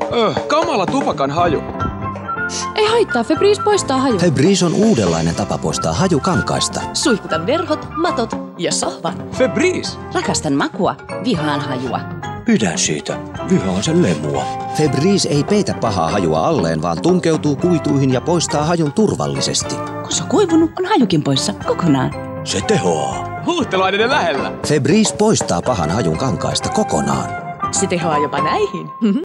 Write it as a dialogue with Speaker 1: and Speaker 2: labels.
Speaker 1: Kamala tupakan haju.
Speaker 2: Ei haittaa, Febreze poistaa haju.
Speaker 3: Febreze on uudenlainen tapa poistaa haju kankaista.
Speaker 2: Suihkutan verhot, matot ja sohvan.
Speaker 1: Febreze.
Speaker 2: Rakastan makua, vihaan hajua.
Speaker 3: Pidän siitä. Vihaan sen lemua. Febreze ei peitä pahaa hajua alleen, vaan tunkeutuu kuituihin ja poistaa hajun turvallisesti.
Speaker 2: Kun se on kuivunut, on hajukin poissa kokonaan.
Speaker 3: Se tehoaa.
Speaker 1: Huuhteluaineiden lähellä.
Speaker 3: Febreze poistaa pahan hajun kankaista kokonaan.
Speaker 2: Se tehoaa jopa näihin.